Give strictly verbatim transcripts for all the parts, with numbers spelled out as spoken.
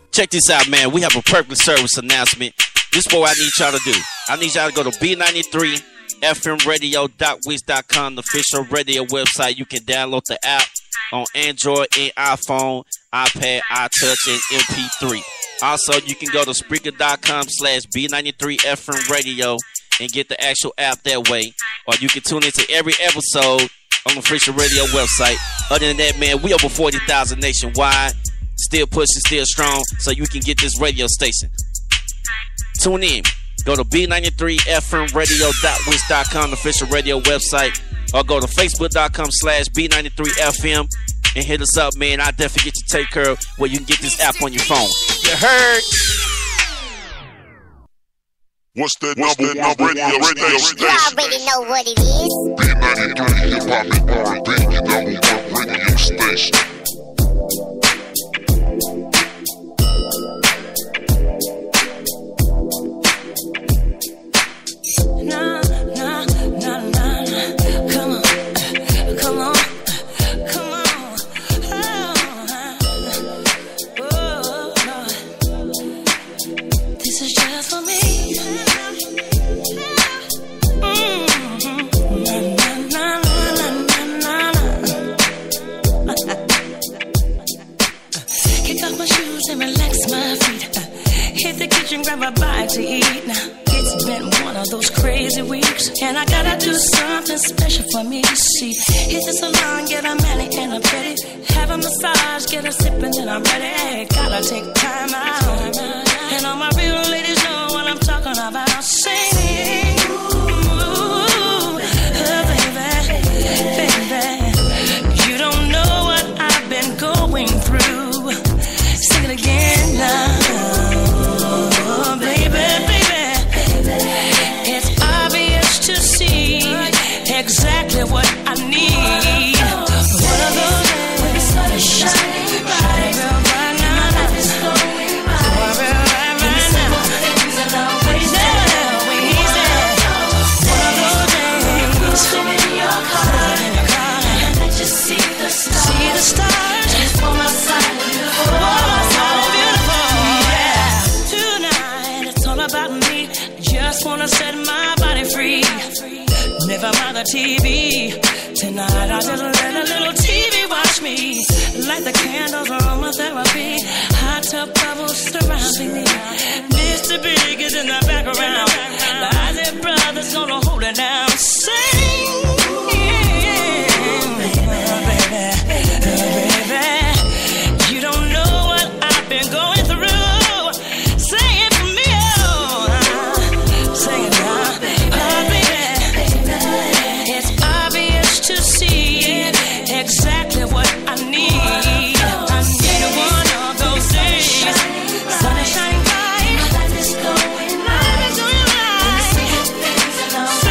Check this out, man. We have a public service announcement. This is what I need y'all to do. I need y'all to go to B ninety-three F M radio dot wix dot com, the official radio website. You can download the app on Android and iPhone, iPad, iTouch, and M P three. Also, you can go to Spreaker.com slash B93FM radio and get the actual app that way. Or you can tune into every episode on the official radio website. Other than that, man, we over forty thousand nationwide. Still pushing, still strong, so you can get this radio station. Tune in. Go to B ninety-three F M radio dot wix dot com, the official radio website. Or go to Facebook.com slash B93FM and hit us up, man. I'll definitely get you take care of where you can get this app on your phone. You heard? What's that What's number that one radio, radio station? You already know what it is. B ninety-three Hip Hop and R and B, your number one radio station. Nah, nah, nah, nah, nah. Come on, come on, come on. Oh, oh, this is just for me. Mm-hmm. Nah, nah, nah, nah, nah, nah. Kick off my shoes and relax my feet. Hit the kitchen, grab a bite to eat. Now it's been one of those crazy weeks, and I gotta do something special for me. See, hit the salon, get a mani and a pedi, have a massage, get a sip, and then I'm ready. Gotta take time out, and all my real ladies know what I'm talking about. Singing, ooh, baby, baby, you don't know what I've been going through. Sing it again now. Exactly what I need. One of those days when the sun is shining bright, right now, life is going right, right now. Things are always there, always there. One of those days, sit in your car and let you see the stars. See the stars. Just for my side, beautiful. My side, beautiful. Yeah. Tonight it's all about me. Just wanna set my body free. Never mind the T V. Tonight I just let a little T V watch me. Light the candles, aromatherapy. Hot tub bubbles surrounding me. Mister Big is in the background. The Isaac Brothers gonna hold it down. Sing, yeah, baby, baby, baby. You don't know what I've been going through. Sing it for me, oh, sing it now. To see exactly what I need. I need one of those days. Sun is shining bright. Life is going right.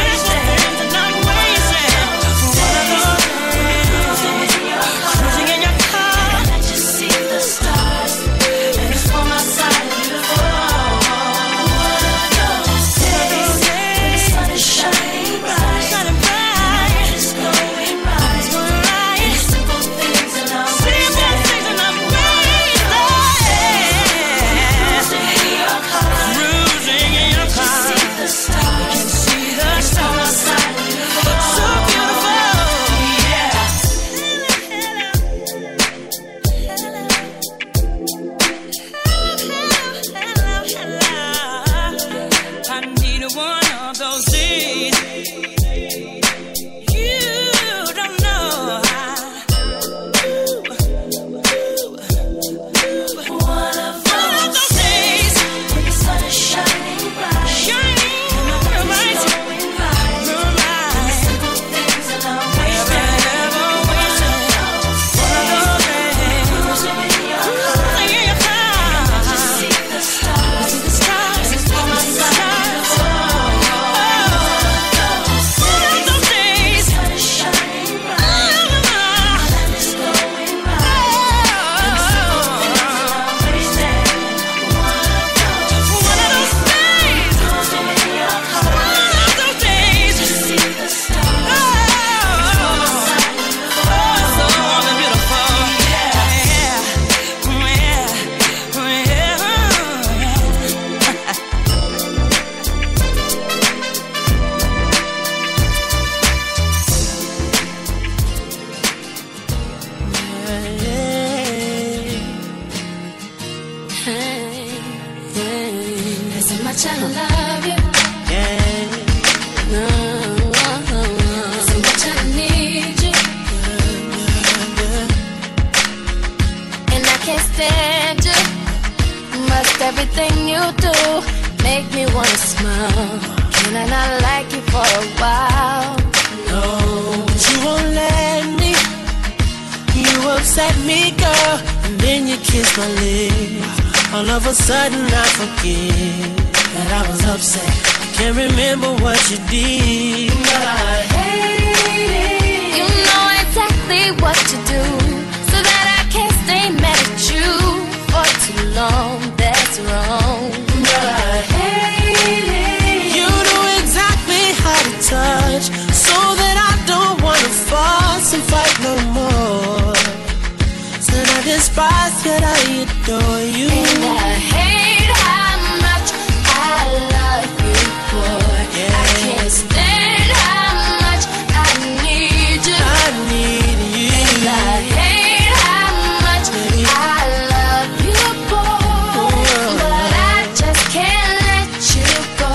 kiss my lips, all of a sudden I forget that I was upset. I can't remember what you did, but I hate it. You know exactly what to do, so that I can't stay mad at you for too long. That's wrong, but I hate it. You know exactly how to touch, so that I don't wanna fuss and fight no more. Said I despise, yet I adore you. and I hate how much I love you, boy. Yeah. I can't stand how much I need you. I need you. And I hate how much I love you, boy. But I just can't let you go.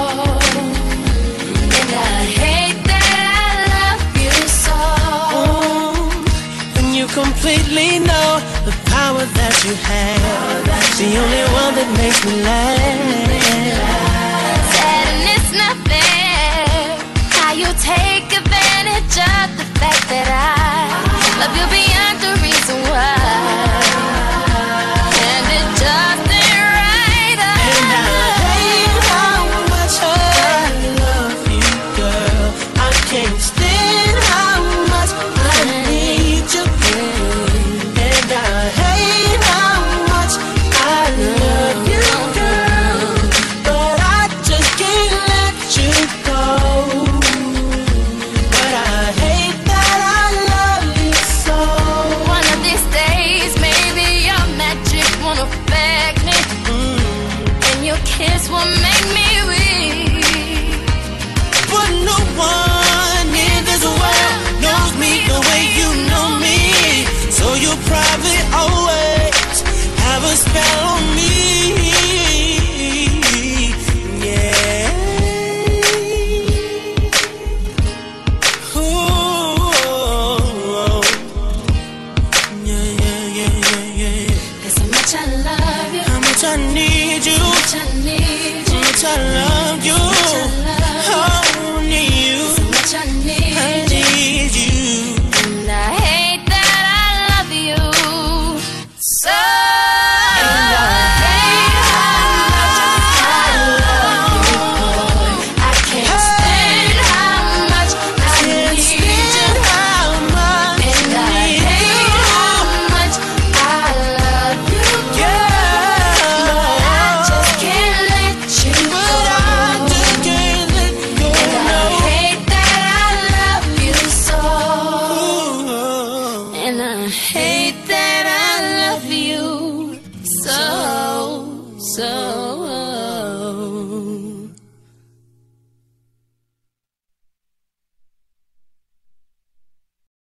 And I hate that I love you so. And you completely know the power that you have, the only one that makes me laugh. Sad and it's not fair how you take advantage of the fact that I love you beyond the reason why. And it just ain't right. And I hate how much I love you, girl. I can't stand how much I need you. And I hate how much I love you, girl. But I just can't let you go. But I hate that I love you so. One of these days, maybe your magic won't affect me, and your kiss will make me weak. But no one in this world knows me the way you know me. So you'll probably always have a spell on me. Yeah. Ooh. Yeah, yeah, yeah, yeah, yeah. That's how much I love you, How much I need you. how much I need How you, much I love you. Oh, need you. how much I I need you. need you. And I hate that I love you so. And I hate how much I love you, boy. I can't stand how much I Can't need you. stand how much And I need hate you. how much I love you, Girl. but I just can't let you But I go. just can't let go. And I hate that I love you so. No. And I hate that I love you so, so.